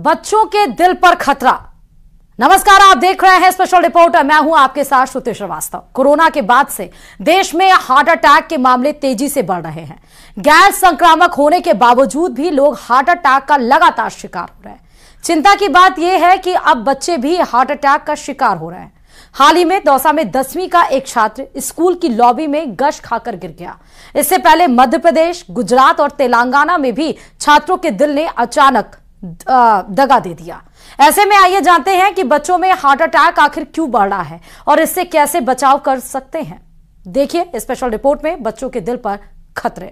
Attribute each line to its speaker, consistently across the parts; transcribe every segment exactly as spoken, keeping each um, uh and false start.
Speaker 1: बच्चों के दिल पर खतरा। नमस्कार, आप देख रहे हैं स्पेशल रिपोर्ट। मैं हूं आपके साथ श्रुति श्रीवास्तव। कोरोना के बाद से देश में हार्ट अटैक के मामले तेजी से बढ़ रहे हैं। गैर संक्रामक होने के बावजूद भी लोग हार्ट अटैक का लगातार शिकार हो रहे हैं। चिंता की बात यह है कि अब बच्चे भी हार्ट अटैक का शिकार हो रहे हैं। हाल ही में दौसा में दसवीं का एक छात्र स्कूल की लॉबी में गश खाकर गिर गया। इससे पहले मध्य प्रदेश, गुजरात और तेलंगाना में भी छात्रों के दिल ने अचानक दगा दे दिया। ऐसे में आइए जानते हैं कि बच्चों में हार्ट अटैक आखिर क्यों बढ़ रहा है और इससे कैसे बचाव कर सकते हैं। देखिए स्पेशल रिपोर्ट में बच्चों के दिल पर खतरे।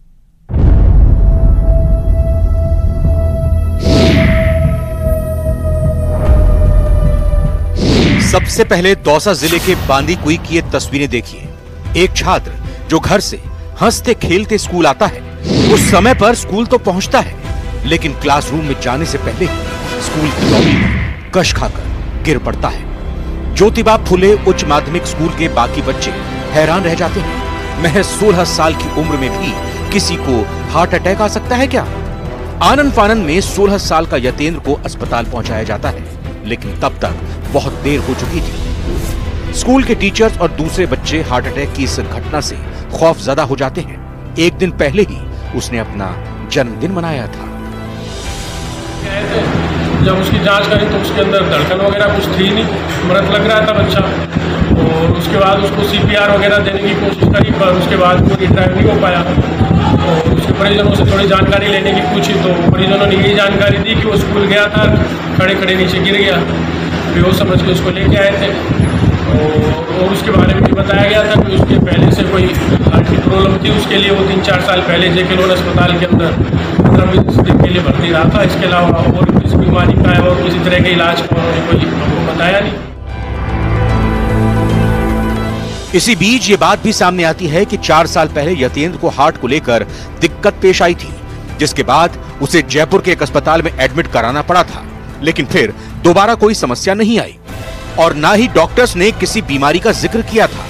Speaker 2: सबसे पहले दौसा जिले के बांदीकुई की ये तस्वीरें देखिए। एक छात्र जो घर से हंसते खेलते स्कूल आता है, उस समय पर स्कूल तो पहुंचता है, लेकिन क्लासरूम में जाने से पहले ही स्कूल की लॉबी में कश खाकर गिर पड़ता है। ज्योतिबा फुले उच्च माध्यमिक स्कूल के बाकी बच्चे हैरान रह जाते हैं। महज सोलह साल की उम्र में भी किसी को हार्ट अटैक आ सकता है क्या? आनन फानन में सोलह साल का यतेंद्र को अस्पताल पहुंचाया जाता है, लेकिन तब तक बहुत देर हो चुकी थी। स्कूल के टीचर्स और दूसरे बच्चे हार्ट अटैक की इस घटना से खौफजदा हो जाते हैं। एक दिन पहले ही उसने अपना जन्मदिन मनाया था।
Speaker 3: जब उसकी जांच करी तो उसके अंदर धड़कन वगैरह कुछ थी नहीं, मृत लग रहा था बच्चा। और उसके बाद उसको सीपीआर वगैरह देने की कोशिश करी, पर उसके बाद पूरी ड्राइव नहीं हो पाया। और उसके परिजनों से थोड़ी जानकारी लेने की पूछी तो परिजनों ने यही जानकारी दी कि वो स्कूल गया था, खड़े खड़े नीचे गिर गया। बेहोश समझ के उसको लेके आए थे और उसके बारे में भी बताया गया था कि उसके पहले से कोई हार्ट की प्रॉब्लम थी। उसके लिए वो तीन चार साल पहले जेके लोन अस्पताल के अंदर पंद्रह बीस दिन के लिए भर्ती रहा था। इसके अलावा और किसी बीमारी का है और किसी तरह के इलाज का उन्होंने कोई हमको बताया नहीं।
Speaker 2: इसी बीच ये बात भी सामने आती है कि चार साल पहले यतेंद्र को हार्ट को लेकर दिक्कत पेश आई थी, जिसके बाद उसे जयपुर के एक अस्पताल में एडमिट कराना पड़ा था। लेकिन फिर दोबारा कोई समस्या नहीं आई और ना ही डॉक्टर्स ने किसी बीमारी का जिक्र किया था।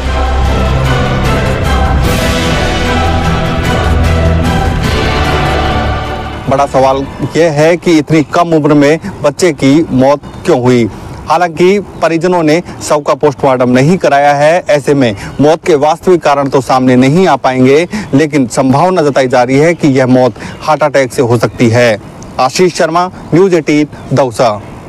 Speaker 4: बड़ा सवाल यह है कि इतनी कम उम्र में बच्चे की मौत क्यों हुई। हालांकि परिजनों ने शव का पोस्टमार्टम नहीं कराया है। ऐसे में मौत के वास्तविक कारण तो सामने नहीं आ पाएंगे, लेकिन संभावना जताई जा रही है कि यह मौत हार्ट अटैक से हो सकती है। आशीष शर्मा, न्यूज़ अठारह, दौसा।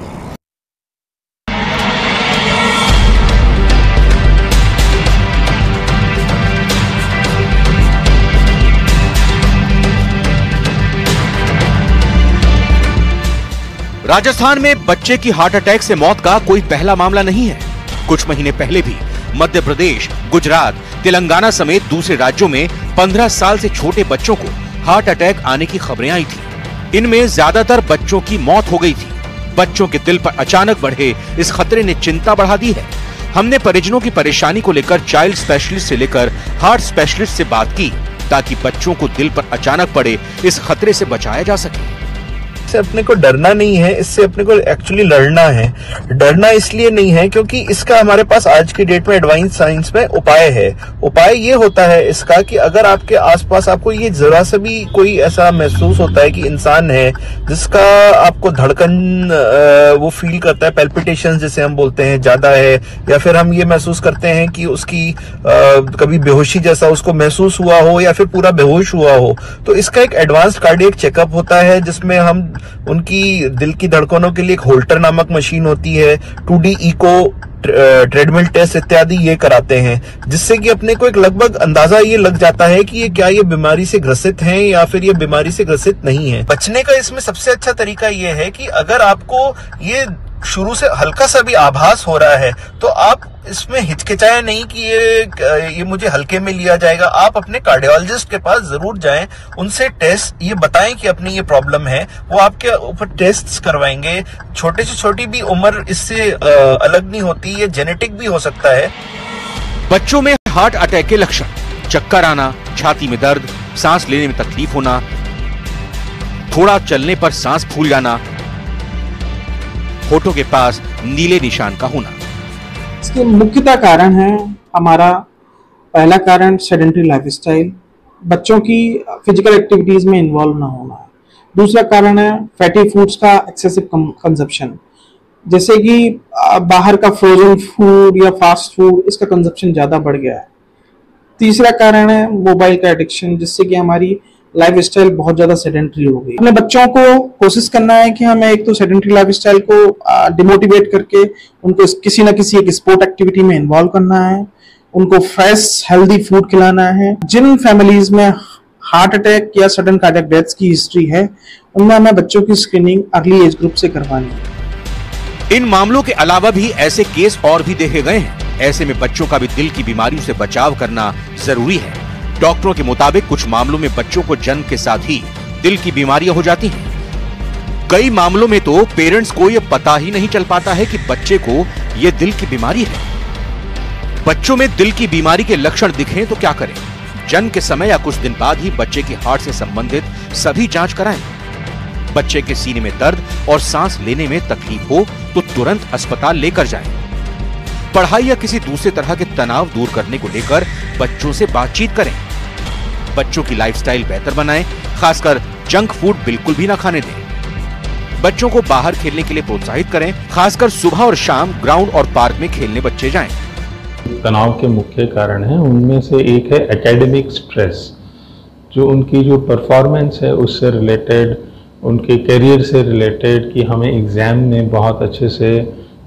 Speaker 2: राजस्थान में बच्चे की हार्ट अटैक से मौत का कोई पहला मामला नहीं है। कुछ महीने पहले भी मध्य प्रदेश, गुजरात, तेलंगाना समेत दूसरे राज्यों में पंद्रह साल से छोटे बच्चों को हार्ट अटैक आने की खबरें आई थी। इनमें ज्यादातर बच्चों की मौत हो गई थी। बच्चों के दिल पर अचानक बढ़े इस खतरे ने चिंता बढ़ा दी है। हमने परिजनों की परेशानी को लेकर चाइल्ड स्पेशलिस्ट से लेकर हार्ट स्पेशलिस्ट से बात की, ताकि बच्चों को दिल पर अचानक पड़े इस खतरे से बचाया जा सके।
Speaker 5: इससे अपने को डरना नहीं है, इससे अपने को एक्चुअली लड़ना है। डरना इसलिए नहीं है क्योंकि इसका हमारे पास आज की डेट में एडवांस साइंस में उपाय है। उपाय ये होता है इसका कि अगर आपके आसपास आपको ये जरा सा भी कोई ऐसा महसूस होता है कि इंसान है जिसका आपको धड़कन वो फील करता है, पैल्पिटेशन जिसे हम बोलते हैं ज्यादा है, या फिर हम ये महसूस करते हैं कि उसकी कभी बेहोशी जैसा उसको महसूस हुआ हो या फिर पूरा बेहोश हुआ हो, तो इसका एक एडवांस्ड कार्डियक चेकअप होता है जिसमें हम उनकी दिल की धड़कनों के लिए एक होल्टर नामक मशीन होती है, two D echo, treadmill test इत्यादि ये कराते हैं, जिससे कि अपने को एक लगभग अंदाजा ये लग जाता है कि ये क्या ये बीमारी से ग्रसित हैं या फिर ये बीमारी से ग्रसित नहीं है। बचने का इसमें सबसे अच्छा तरीका ये है कि अगर आपको ये शुरू से हल्का सा भी आभास हो रहा है तो आप इसमें हिचकिचाएं नहीं कि ये ये मुझे हल्के में लिया जाएगा। आप अपने कार्डियोलॉजिस्ट के पास जरूर जाएं, उनसे टेस्ट ये बताएं कि अपनी ये प्रॉब्लम है, वो आपके ऊपर टेस्ट करवाएंगे। छोटे से छोटी भी उम्र इससे अलग नहीं होती, ये जेनेटिक भी हो सकता है।
Speaker 2: बच्चों में हार्ट अटैक के लक्षण: चक्कर आना, छाती में दर्द, सांस लेने में तकलीफ होना, थोड़ा चलने पर सांस फूल जाना, होठों के पास नीले निशान का होना।
Speaker 6: इसके मुख्यतः कारण है हमारा पहला कारण सेडेंटरी लाइफस्टाइल, बच्चों की फिजिकल एक्टिविटीज में इन्वॉल्व ना होना है। दूसरा कारण है फैटी फूड्स का एक्सेसिव कंजप्शन, जैसे कि बाहर का फ्रोजन फूड या फास्ट फूड, इसका कंजप्शन ज़्यादा बढ़ गया है। तीसरा कारण है मोबाइल का एडिक्शन, जिससे कि हमारी लाइफस्टाइल बहुत ज़्यादा सेडेंट्री हो गई। अपने बच्चों को कोशिश करना है कि हमें एक तो सेडेंट्री लाइफस्टाइल को डिमोटिवेट करके उनको किसी ना किसी एक स्पोर्ट एक्टिविटी में इन्वॉल्व करना है, उनको फ्रेश हेल्दी फूड खिलाना है। जिन फैमिलीज में हार्ट अटैक या सडन कार्डियक डेथ्स की हिस्ट्री है, उनमें हमें बच्चों की स्क्रीनिंग अर्ली एज ग्रुप से करवानी है।
Speaker 2: इन मामलों के अलावा भी ऐसे केस और भी देखे गए हैं। ऐसे में बच्चों का भी दिल की बीमारियों से बचाव करना जरूरी है। डॉक्टरों के मुताबिक कुछ मामलों में बच्चों को जन्म के साथ ही दिल की बीमारियां हो जाती हैं। कई मामलों में तो पेरेंट्स को यह पता ही नहीं चल पाता है कि बच्चे को यह दिल की बीमारी है। बच्चों में दिल की बीमारी के लक्षण दिखें तो क्या करें? जन्म के समय या कुछ दिन बाद ही बच्चे की हार्ट से संबंधित सभी जांच कराएं। बच्चे के सीने में दर्द और सांस लेने में तकलीफ हो तो तुरंत अस्पताल लेकर जाएं। पढ़ाई या किसी दूसरे तरह के तनाव दूर करने को लेकर बच्चों से बातचीत करें। बच्चों की लाइफस्टाइल बेहतर बनाएं, खासकर जंक फूड बिल्कुल भी ना खाने दें। बच्चों को बाहर खेलने के लिए प्रोत्साहित करें, खासकर सुबह और शाम ग्राउंड और पार्क में खेलने बच्चे जाएं।
Speaker 7: तनाव के मुख्य कारण हैं, उनमें से एक है एकेडमिक स्ट्रेस, जो उनकी जो परफॉर्मेंस है उससे रिलेटेड, उनके करियर से रिलेटेड कि हमें एग्ज़ाम में बहुत अच्छे से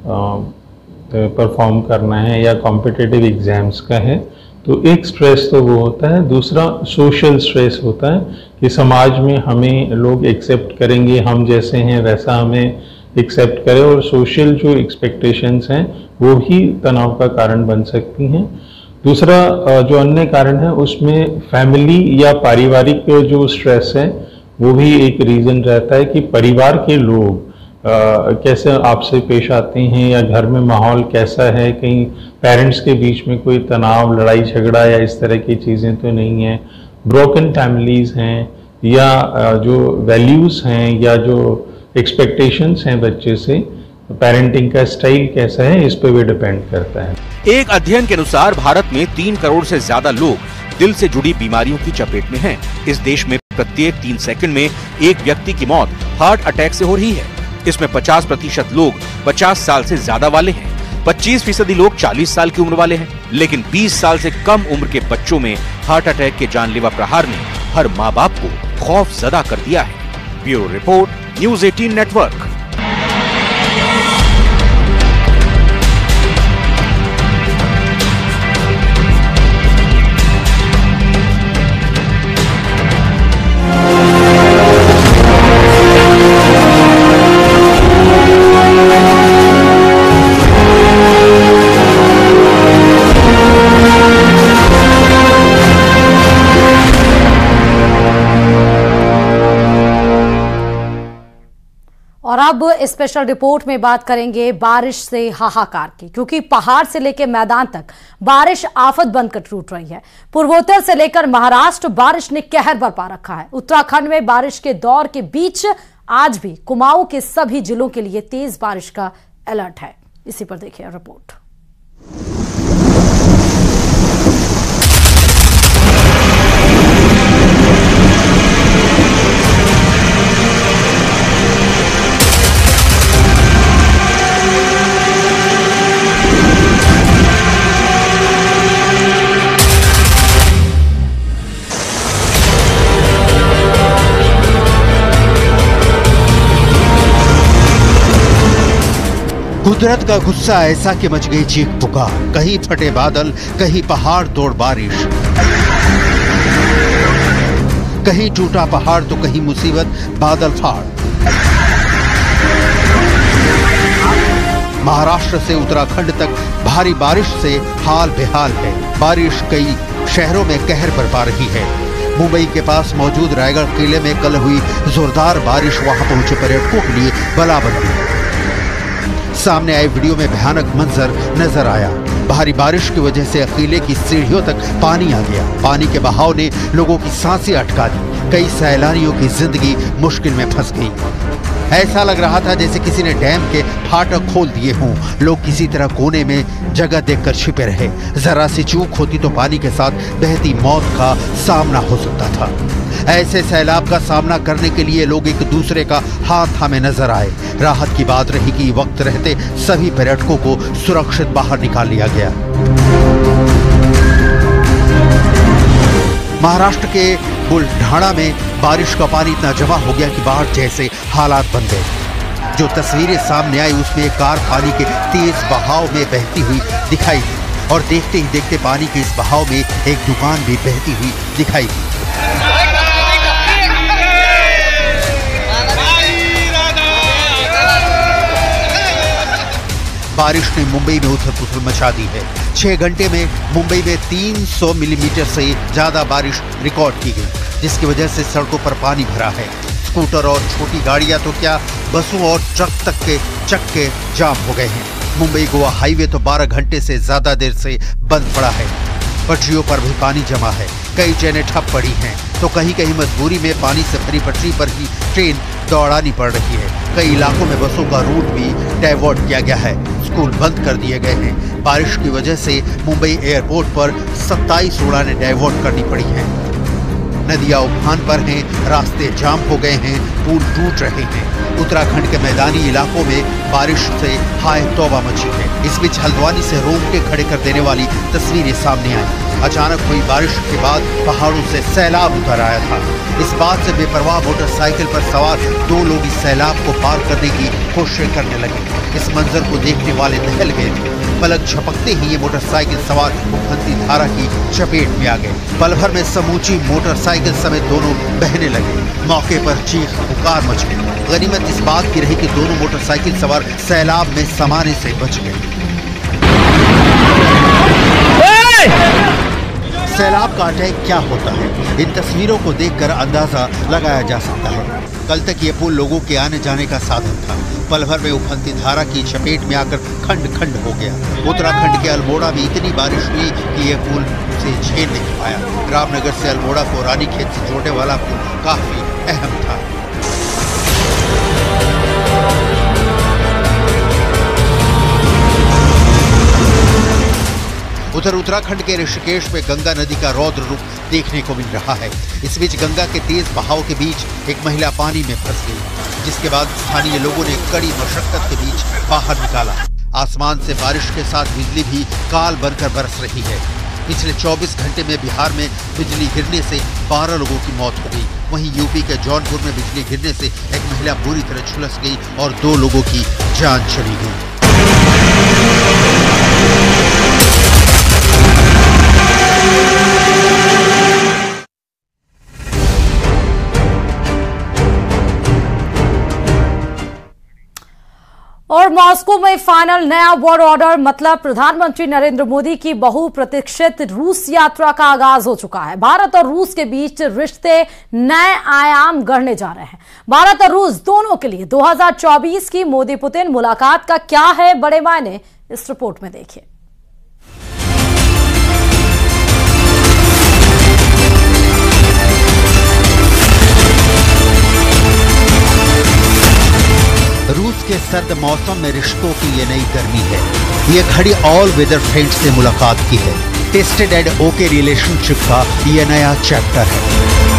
Speaker 7: परफॉर्म करना है या कॉम्पिटिटिव एग्ज़ाम्स का है, तो एक स्ट्रेस तो वो होता है। दूसरा सोशल स्ट्रेस होता है कि समाज में हमें लोग एक्सेप्ट करेंगे, हम जैसे हैं वैसा हमें एक्सेप्ट करें, और सोशल जो एक्सपेक्टेशंस हैं वो भी तनाव का कारण बन सकती हैं। दूसरा जो अन्य कारण है उसमें फैमिली या पारिवारिक जो स्ट्रेस है वो भी एक रीज़न रहता है कि परिवार के लोग आ, कैसे आपसे पेश आते हैं या घर में माहौल कैसा है, कहीं पेरेंट्स के बीच में कोई तनाव, लड़ाई झगड़ा या इस तरह की चीज़ें तो नहीं हैं। ब्रोकन फैमिलीज़ हैं या जो वैल्यूज़ हैं या जो एक्सपेक्टेशंस हैं बच्चे से, पेरेंटिंग का स्टाइल कैसा है, इस पे भी डिपेंड करता है।
Speaker 2: एक अध्ययन के अनुसार भारत में तीन करोड़ से ज्यादा लोग दिल से जुड़ी बीमारियों की चपेट में हैं। इस देश में प्रत्येक तीन सेकंड में एक व्यक्ति की मौत हार्ट अटैक से हो रही है। इसमें पचास प्रतिशत लोग पचास साल से ज्यादा वाले हैं, पच्चीस फीसदी लोग चालीस साल की उम्र वाले हैं, लेकिन बीस साल से कम उम्र के बच्चों में हार्ट अटैक के जानलेवा प्रहार ने हर माँ बाप को खौफजदा कर दिया है। ब्यूरो रिपोर्ट, न्यूज़ अठारह नेटवर्क।
Speaker 1: और अब स्पेशल रिपोर्ट में बात करेंगे बारिश से हाहाकार की, क्योंकि पहाड़ से लेकर मैदान तक बारिश आफत बनकर टूट रही है। पूर्वोत्तर से लेकर महाराष्ट्र बारिश ने कहर बरपा रखा है। उत्तराखंड में बारिश के दौर के बीच आज भी कुमाऊं के सभी जिलों के लिए तेज बारिश का अलर्ट है। इसी पर देखिए रिपोर्ट।
Speaker 8: कुदरत का गुस्सा ऐसा कि मच गई चीख पुकार, कहीं फटे बादल, कहीं पहाड़ तोड़ बारिश, कहीं टूटा पहाड़ तो कहीं मुसीबत बादल फाड़। महाराष्ट्र से उत्तराखंड तक भारी बारिश से हाल बेहाल है। बारिश कई शहरों में कहर बरपा रही है। मुंबई के पास मौजूद रायगढ़ किले में कल हुई जोरदार बारिश वहां पहुंचे पर्यटकों के लिए बला बन गई। सामने आए वीडियो में भयानक मंजर नजर आया। भारी बारिश की वजह से किले की सीढ़ियों तक पानी आ गया। पानी के बहाव ने लोगों की सांसें अटका दी। कई सैलानियों की जिंदगी मुश्किल में फंस गई। ऐसा लग रहा था जैसे किसी ने डैम के फाटक खोल दिए हों। लोग किसी तरह कोने में जगह देखकर छिपे रहे। जरा सी चूक होती तो पानी के साथ बहती मौत का सामना हो सकता था। ऐसे सैलाब का सामना करने के लिए लोग एक दूसरे का हाथ थामे नजर आए। राहत की बात रही कि वक्त रहते सभी पर्यटकों को सुरक्षित बाहर निकाल लिया गया। महाराष्ट्र के बुलढाणा में बारिश का पानी इतना जमा हो गया कि बाढ़ जैसे हालात बन गए। जो तस्वीरें सामने आई उसमें एक कार पानी के तेज बहाव में बहती हुई दिखाई दी और देखते ही देखते पानी के इस बहाव में एक दुकान भी बहती हुई दिखाई दी। बारिश ने मुंबई में उथल पुथल मचा दी है। छह घंटे में मुंबई में तीन सौ मिलीमीटर से ज्यादा बारिश रिकॉर्ड की गई, जिसकी वजह से सड़कों पर पानी भरा है। स्कूटर और छोटी गाड़ियां तो क्या, बसों और ट्रक तक के चक्के जाम हो गए हैं। मुंबई गोवा हाईवे तो बारह घंटे से ज्यादा देर से बंद पड़ा है। पटरियों पर भी पानी जमा है। कई ट्रेनें ठप पड़ी हैं तो कहीं कहीं मजबूरी में पानी से भरी पटरी पर ही ट्रेन दौड़ानी पड़ रही है। कई इलाकों में बसों का रूट भी डाइवर्ट किया गया है। स्कूल बंद कर दिए गए हैं। बारिश की वजह से मुंबई एयरपोर्ट पर सत्ताईस उड़ानें डाइवर्ट करनी पड़ी हैं। नदियां उफान पर हैं, रास्ते जाम हो गए हैं, पुल टूट रहे हैं। उत्तराखंड के मैदानी इलाकों में बारिश से हाय तौबा मची है। इस बीच हल्द्वानी से रोंगटे खड़े कर देने वाली तस्वीरें सामने आई। अचानक हुई बारिश के बाद पहाड़ों से सैलाब उतर आया था। इस बात से बेपरवाह मोटरसाइकिल पर सवार दो लोग इस सैलाब को पार करने की कोशिश करने लगे। इस मंजर को देखने वाले दहल गए थे। पलक झपकते ही ये मोटरसाइकिल सवार उफनती धारा की चपेट में आ गए। पल भर में समूची मोटरसाइकिल समेत दोनों बहने लगे। मौके पर चीख पुकार मच गई। गनीमत इस बात की रही कि दोनों मोटरसाइकिल सवार सैलाब में समाने से बच गए। सैलाब का अटैक क्या होता है, इन तस्वीरों को देखकर अंदाजा लगाया जा सकता है। कल तक ये पुल लोगों के आने जाने का साधन था। पल भर में उफनती धारा की चपेट में आकर खंड खंड हो गया। उत्तराखंड के अल्मोड़ा में इतनी बारिश हुई कि यह पुल से झेल नहीं पाया। रामनगर से अल्मोड़ा को रानीखेत से जोड़ने वाला पुल काफी अहम था। उधर उत्तराखंड के ऋषिकेश में गंगा नदी का रौद्र रूप देखने को मिल रहा है। इस बीच गंगा के तेज बहाव के बीच एक महिला पानी में फंस गई, जिसके बाद स्थानीय लोगों ने कड़ी मशक्कत के बीच बाहर निकाला। आसमान से बारिश के साथ बिजली भी काल बनकर बरस रही है। पिछले चौबीस घंटे में बिहार में बिजली गिरने से बारह लोगों की मौत हो गई। वहीं यूपी के जौनपुर में बिजली गिरने से एक महिला बुरी तरह झुलस गई और दो लोगों की जान चली गई।
Speaker 1: और मॉस्को में फाइनल नया वर्ल्ड ऑर्डर, मतलब प्रधानमंत्री नरेंद्र मोदी की बहुप्रतीक्षित रूस यात्रा का आगाज हो चुका है। भारत और रूस के बीच रिश्ते नए आयाम गढ़ने जा रहे हैं। भारत और रूस दोनों के लिए दो हज़ार चौबीस की मोदी पुतिन मुलाकात का क्या है बड़े मायने, इस रिपोर्ट में देखिए।
Speaker 8: रूस के सर्द मौसम में रिश्तों की ये नई गर्मी है। ये घड़ी ऑल वेदर फ्रेंड से मुलाकात की है। टेस्टेड एंड ओके रिलेशनशिप का ये नया चैप्टर है।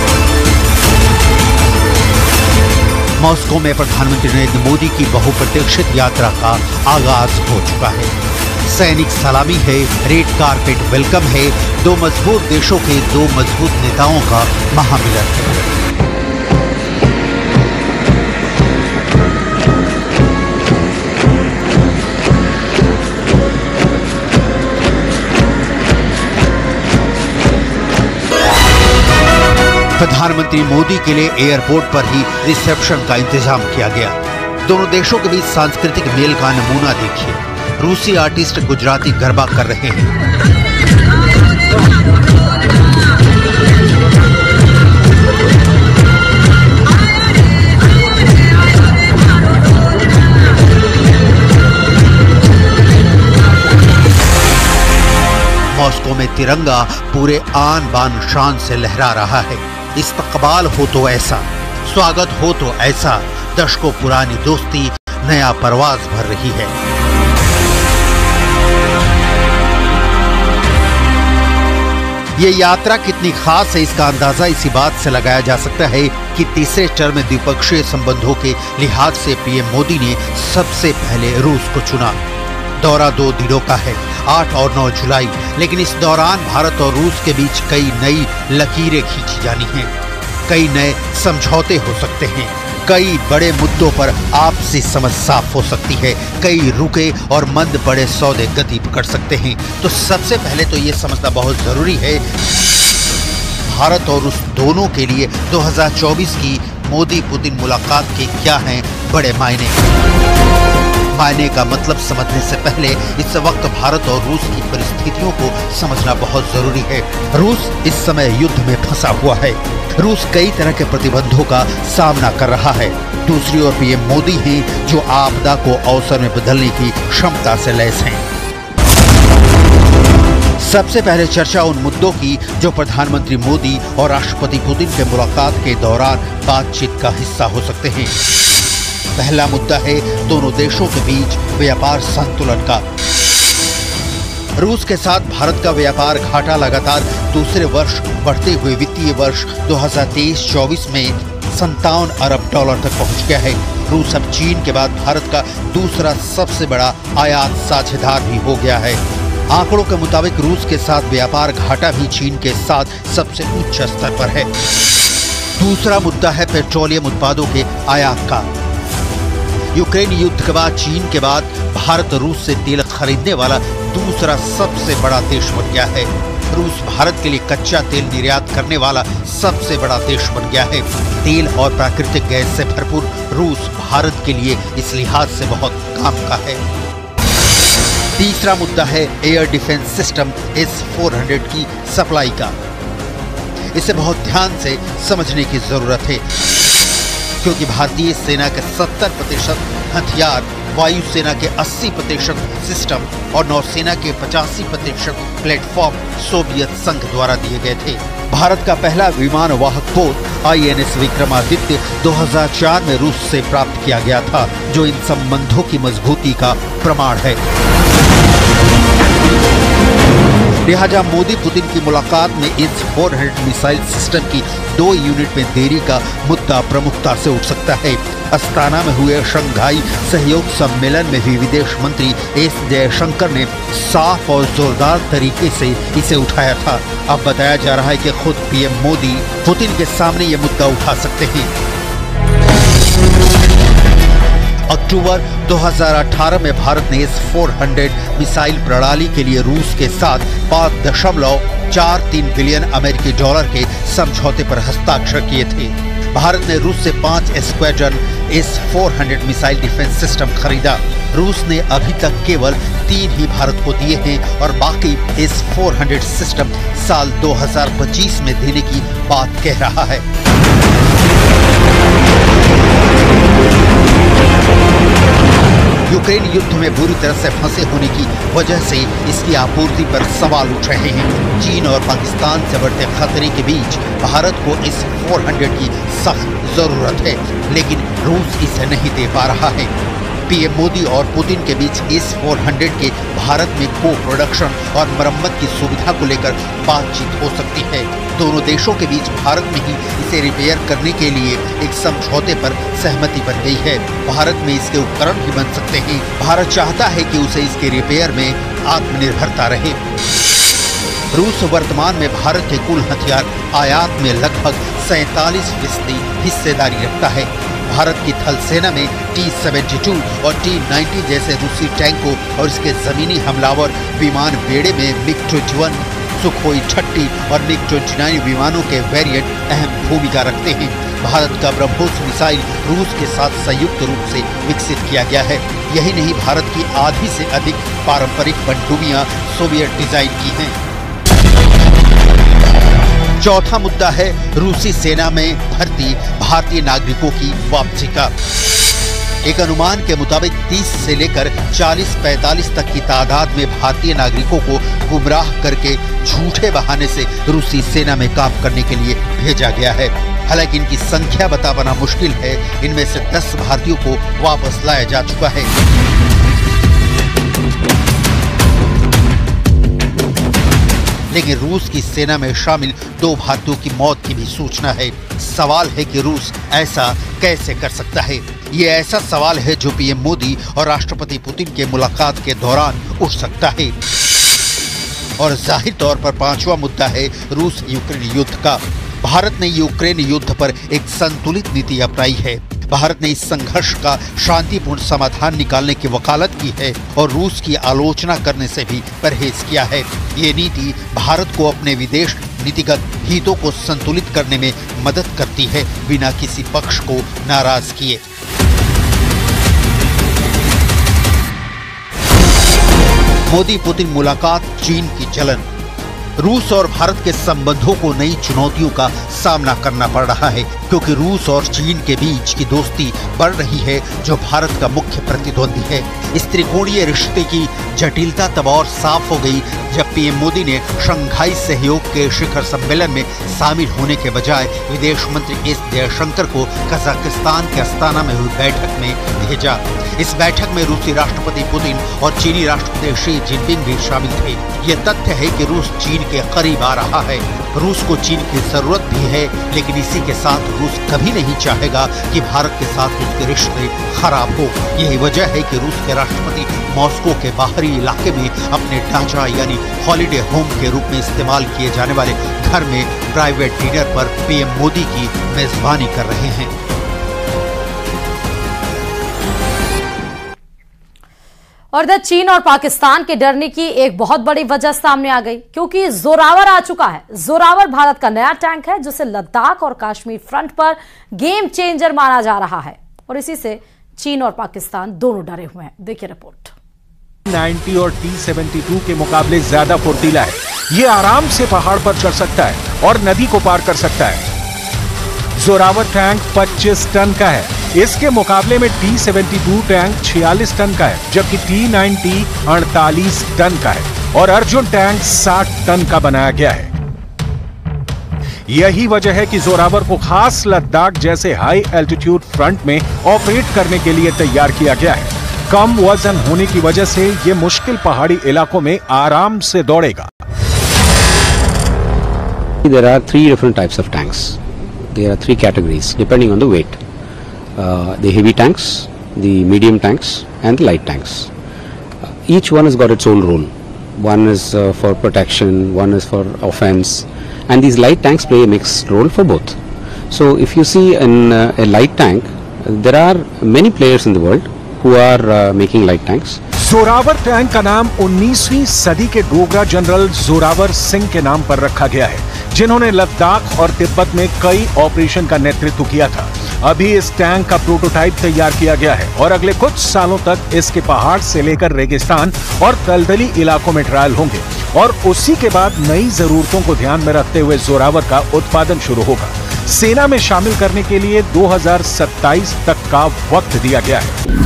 Speaker 8: मॉस्को में प्रधानमंत्री नरेंद्र मोदी की बहुप्रतीक्षित यात्रा का आगाज हो चुका है। सैनिक सलामी है, रेड कारपेट वेलकम है। दो मजबूत देशों के दो मजबूत नेताओं का महामिलन है। प्रधानमंत्री मोदी के लिए एयरपोर्ट पर ही रिसेप्शन का इंतजाम किया गया। दोनों देशों के बीच सांस्कृतिक मेल का नमूना देखिए। रूसी आर्टिस्ट गुजराती गरबा कर रहे हैं। मॉस्को में तिरंगा पूरे आन बान शान से लहरा रहा है। इस्तकबाल हो तो ऐसा, स्वागत हो तो ऐसा, दशकों पुरानी दोस्ती नया परवाज भर रही है। ये यात्रा कितनी खास है, इसका अंदाजा इसी बात से लगाया जा सकता है कि तीसरे टर्म में द्विपक्षीय संबंधों के लिहाज से पीएम मोदी ने सबसे पहले रूस को चुना। दौरा दो दिनों का है, आठ और नौ जुलाई, लेकिन इस दौरान भारत और रूस के बीच कई नई लकीरें खींची जानी हैं, कई नए समझौते हो सकते हैं, कई बड़े मुद्दों पर आपसी समझ साफ हो सकती है, कई रुके और मंद पड़े सौदे गति पकड़ सकते हैं। तो सबसे पहले तो ये समझना बहुत जरूरी है, भारत और रूस दोनों के लिए दो हज़ार चौबीस की मोदी पुतिन मुलाकात के क्या हैं बड़े मायने। मायने का मतलब समझने से पहले इस वक्त भारत और रूस की परिस्थितियों को समझना बहुत जरूरी है। रूस इस समय युद्ध में फंसा हुआ है। रूस कई तरह के प्रतिबंधों का सामना कर रहा है। दूसरी ओर पीएम मोदी हैं जो आपदा को अवसर में बदलने की क्षमता से लैस हैं। सबसे पहले चर्चा उन मुद्दों की जो प्रधानमंत्री मोदी और राष्ट्रपति पुतिन के मुलाकात के दौरान बातचीत का हिस्सा हो सकते हैं। पहला मुद्दा है दोनों देशों के बीच व्यापार संतुलन का। रूस के साथ भारत का व्यापार घाटा लगातार दूसरे वर्ष बढ़ते हुए वित्तीय वर्ष दो हज़ार तेईस चौबीस में संतावन अरब डॉलर तक पहुंच गया है। रूस अब चीन के बाद भारत का दूसरा सबसे बड़ा आयात साझेदार भी हो गया है। आंकड़ों के मुताबिक रूस के साथ व्यापार घाटा भी चीन के साथ सबसे उच्च स्तर पर है। दूसरा मुद्दा है पेट्रोलियम उत्पादों के आयात का। यूक्रेन युद्ध के बाद चीन के बाद भारत रूस से तेल खरीदने वाला दूसरा सबसे बड़ा देश बन गया है। रूस भारत के लिए कच्चा तेल निर्यात करने वाला सबसे बड़ा देश बन गया है। तेल और प्राकृतिक गैस से भरपूर रूस भारत के लिए इस लिहाज से बहुत काम का है। तीसरा मुद्दा है air defence system S four hundred की सप्लाई का। इसे बहुत ध्यान से समझने की जरूरत है, क्योंकि भारतीय सेना के सत्तर प्रतिशत हथियार, वायुसेना के अस्सी प्रतिशत सिस्टम और नौसेना के पचासी प्रतिशत प्लेटफॉर्म सोवियत संघ द्वारा दिए गए थे। भारत का पहला विमान वाहक पोत आई एन एस विक्रमादित्य दो हज़ार चार में रूस से प्राप्त किया गया था, जो इन संबंधों की मजबूती का प्रमाण है। लिहाजा मोदी पुतिन की मुलाकात में S four hundred missile system की दो यूनिट में देरी का मुद्दा प्रमुखता से उठ सकता है। अस्ताना में हुए शंघाई सहयोग सम्मेलन में भी विदेश मंत्री एस जयशंकर ने साफ और जोरदार तरीके से इसे उठाया था। अब बताया जा रहा है कि खुद पीएम मोदी पुतिन के सामने ये मुद्दा उठा सकते हैं। अक्टूबर दो हज़ार अठारह में भारत ने एस फोर हंड्रेड मिसाइल प्रणाली के लिए रूस के साथ पाँच दशमलव चार तीन बिलियन अमेरिकी डॉलर के समझौते पर हस्ताक्षर किए थे। भारत ने रूस से पांच squadron S four hundred missile defence system खरीदा। रूस ने अभी तक केवल तीन ही भारत को दिए हैं और बाकी एस फोर हंड्रेड सिस्टम साल दो हज़ार पच्चीस में देने की बात कह रहा है। यूक्रेन युद्ध में बुरी तरह से फंसे होने की वजह से इसकी आपूर्ति पर सवाल उठ रहे हैं। चीन और पाकिस्तान से बढ़ते खतरे के बीच भारत को एस फोर हंड्रेड की सख्त जरूरत है, लेकिन रूस इसे नहीं दे पा रहा है। पीएम मोदी और पुतिन के बीच एस फोर हंड्रेड के भारत में को प्रोडक्शन और मरम्मत की सुविधा को लेकर बातचीत हो सकती है। दोनों देशों के बीच भारत में ही इसे रिपेयर करने के लिए एक समझौते पर सहमति बन गई है। भारत में इसके उपकरण भी बन सकते हैं। भारत चाहता है कि उसे इसके रिपेयर में आत्मनिर्भरता रहे। रूस वर्तमान में भारत के कुल हथियार आयात में लगभग सैंतालीस फीसदी हिस्सेदारी रखता है। भारत की थल सेना में टी सेवेंटी टू और टी नाइंटी जैसे रूसी टैंकों और इसके जमीनी हमलावर विमान बेड़े में मिग इक्कीस, सुखोई छत्तीस और मिग उनतीस विमानों के वेरिएंट अहम भूमिका रखते हैं। भारत का ब्रह्मोस मिसाइल रूस के साथ संयुक्त रूप से विकसित किया गया है। यही नहीं, भारत की आधी से अधिक पारंपरिक पनडुब्बियां सोवियत डिजाइन की हैं। चौथा मुद्दा है रूसी सेना में भर्ती भारतीय नागरिकों की वापसी का। एक अनुमान के मुताबिक तीस से लेकर चालीस पैंतालीस तक की तादाद में भारतीय नागरिकों को गुमराह करके झूठे बहाने से रूसी सेना में काम करने के लिए भेजा गया है। हालांकि इनकी संख्या बता पाना मुश्किल है। इनमें से दस भारतीयों को वापस लाया जा चुका है। लेकिन रूस की सेना में शामिल दो भारतीयों की मौत की भी सूचना है। सवाल है कि रूस ऐसा कैसे कर सकता है। ये ऐसा सवाल है जो पीएम मोदी और राष्ट्रपति पुतिन के मुलाकात के दौरान उठ सकता है। और जाहिर तौर पर पांचवा मुद्दा है रूस यूक्रेन युद्ध का। भारत ने यूक्रेन युद्ध पर एक संतुलित नीति अपनाई है। भारत ने इस संघर्ष का शांतिपूर्ण समाधान निकालने की वकालत की है और रूस की आलोचना करने से भी परहेज किया है। ये नीति भारत को अपने विदेश नीतिगत हितों को संतुलित करने में मदद करती है, बिना किसी पक्ष को नाराज किए। मोदी पुतिन मुलाकात, चीन की जलन। रूस और भारत के संबंधों को नई चुनौतियों का सामना करना पड़ रहा है, क्योंकि रूस और चीन के बीच की दोस्ती बढ़ रही है, जो भारत का मुख्य प्रतिद्वंदी है। इस त्रिकोणीय रिश्ते की जटिलता तब और साफ हो गई जब पीएम मोदी ने शंघाई सहयोग के शिखर सम्मेलन में शामिल होने के बजाय विदेश मंत्री एस जयशंकर को कजाकिस्तान के अस्ताना में हुई बैठक में भेजा। इस बैठक में रूसी राष्ट्रपति पुतिन और चीनी राष्ट्रपति शी जिनपिंग भी शामिल थे। ये तथ्य है कि रूस चीन के करीब आ रहा है। रूस को चीन की जरूरत भी है, लेकिन इसी के साथ रूस कभी नहीं चाहेगा कि भारत के साथ उसके रिश्ते खराब हो। यही वजह है कि रूस के राष्ट्रपति मॉस्को के बाहरी इलाके में अपने ढांचा यानी हॉलिडे होम के रूप में इस्तेमाल किए जाने वाले घर में प्राइवेट डिनर पर पीएम मोदी की मेजबानी कर रहे हैं।
Speaker 1: और इधर चीन और पाकिस्तान के डरने की एक बहुत बड़ी वजह सामने आ गई, क्योंकि जोरावर आ चुका है। जोरावर भारत का नया टैंक है, जिसे लद्दाख और कश्मीर फ्रंट पर गेम चेंजर माना जा रहा है, और इसी से चीन और पाकिस्तान दोनों डरे हुए हैं। देखिए रिपोर्ट।
Speaker 9: नब्बे और टी बहत्तर के मुकाबले ज्यादा फुर्तीला है। ये आराम से पहाड़ पर चढ़ सकता है और नदी को पार कर सकता है। जोरावर टैंक पच्चीस टन का है। इसके मुकाबले में टी बहत्तर टैंक छियालीस टन का है, जबकि टी नब्बे अड़तालीस टन का है और अर्जुन टैंक साठ टन का बनाया गया है। यही वजह है कि जोरावर को खास लद्दाख जैसे हाई एल्टीट्यूड फ्रंट में ऑपरेट करने के लिए तैयार किया गया है। कम वजन होने की वजह से ये मुश्किल पहाड़ी इलाकों में आराम से दौड़ेगा।
Speaker 10: There are three different types of tanks. There are three categories depending on the weight. Uh, the heavy tanks, the medium tanks, and the light tanks. Uh, each one has got its own role. One is uh, for protection, one is for offense, and these light tanks play a mixed role for both. So if you see in uh, a light tank, uh, there are many players in the world who are uh, making light tanks.
Speaker 9: Zorawar tank का नाम उन्नीसवीं सदी के Dogra general Zorawar Singh के नाम पर रखा गया है, जिन्होंने लद्दाख और तिब्बत में कई ऑपरेशन का नेतृत्व किया था। अभी इस टैंक का प्रोटोटाइप तैयार किया गया है और अगले कुछ सालों तक इसके पहाड़ से लेकर रेगिस्तान और दलदली इलाकों में ट्रायल होंगे और उसी के बाद नई जरूरतों को ध्यान में रखते हुए जोरावर का उत्पादन शुरू होगा। सेना में शामिल करने के लिए दो हज़ार सत्ताईस तक का वक्त दिया गया है।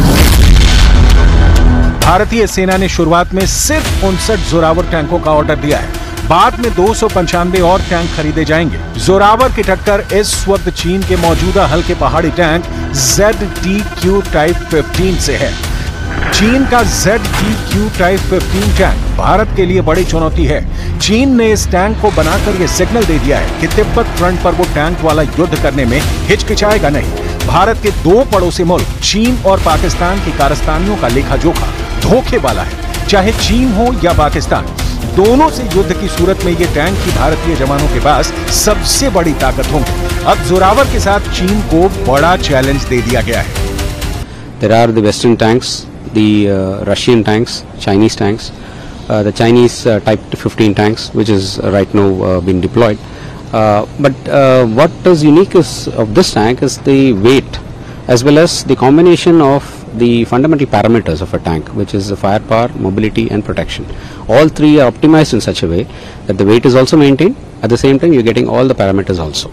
Speaker 9: भारतीय सेना ने शुरुआत में सिर्फ उनसठ जोरावर टैंकों का ऑर्डर दिया है। बाद में दो सौ पंचानवे और टैंक खरीदे जाएंगे। जोरावर की टक्कर इस वक्त चीन के मौजूदा हल्के पहाड़ी tank Z T Q type पंद्रह से है। चीन का जेड टी क्यू टाइप पंद्रह टैंक भारत के लिए बड़ी चुनौती है। चीन ने इस टैंक को बनाकर यह सिग्नल दे दिया है कि तिब्बत फ्रंट पर वो टैंक वाला युद्ध करने में हिचकिचाएगा नहीं। भारत के दो पड़ोसी मुल्क चीन और पाकिस्तान की कारस्तानियों का लेखा जोखा धोखे वाला है। चाहे चीन हो या पाकिस्तान, दोनों से युद्ध की सूरत में ये टैंक ही भारतीय जवानों के पास सबसे बड़ी ताकत होंगे। अब जोरावर के साथ चीन को बड़ा चैलेंज दे दिया गया है।
Speaker 10: There are the Western tanks, the uh, Russian tanks, Chinese tanks, uh, the Chinese uh, Type fifteen tanks, which is uh, right now uh, being deployed. Uh, but uh, what is unique is of this tank is the weight, as well as the combination of the fundamental parameters of a tank, which is the firepower, mobility, and protection. All three are optimized in such a way that the weight is also maintained. At the same time, you're getting all the parameters also.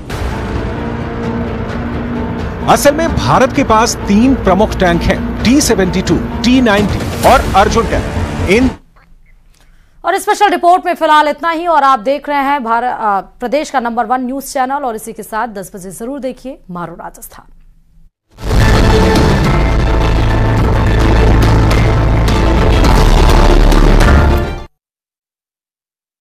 Speaker 9: असल में भारत के पास तीन प्रमुख tank हैं, T बहत्तर, T नब्बे और Arjun tank. इन
Speaker 1: और स्पेशल रिपोर्ट में फिलहाल इतना ही। और आप देख रहे हैं भारत प्रदेश का नंबर वन न्यूज चैनल, और इसी के साथ दस बजे जरूर देखिए मारो राजस्थान।